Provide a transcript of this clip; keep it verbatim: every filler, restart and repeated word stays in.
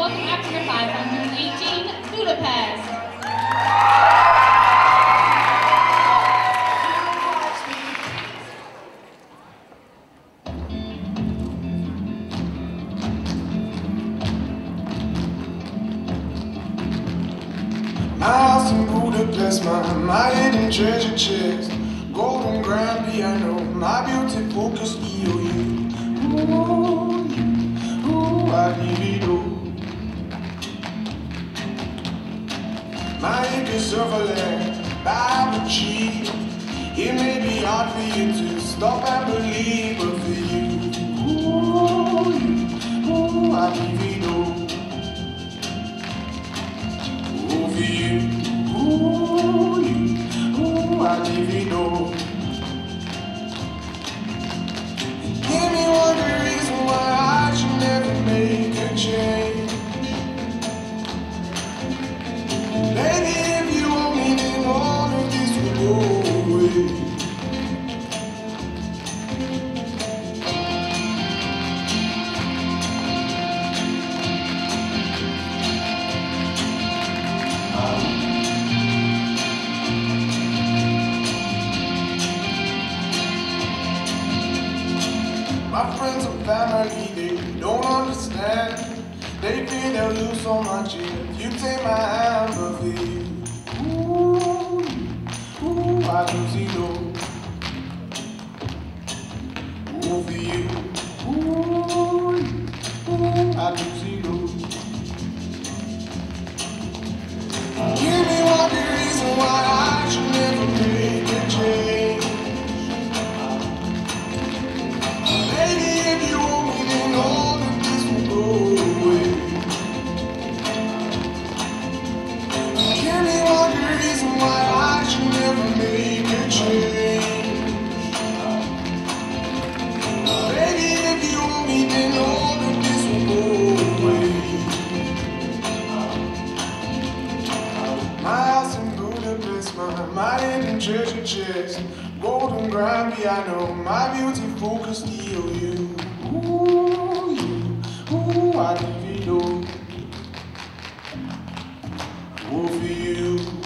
welcome act number five from June eighteenth, Budapest. My house in Budapest, my, my hidden treasure chest, golden grand piano, my beautiful Castillo, you. Ooh, you, ooh, I need it all. My acres of land, Bible cheap. It may be hard for you to stop and believe, but for you, ooh, you, ooh, I need it all. For you, ooh, you, ooh, I give it all. Give me one good reason why I should never make a change. Baby, if you want me, then all of this will go away. My friends and family, they don't understand. They fear they'll lose so much if you take my hand, but for you, ooh, ooh, I lose it all. Ooh, for you, ooh, ooh, I lose it all. Give me one good reason why I should never make a change. My hidden treasure chest, golden grand piano, my beautiful Castillo, you. Ooh, you, ooh, I give it all. Ooh, for you.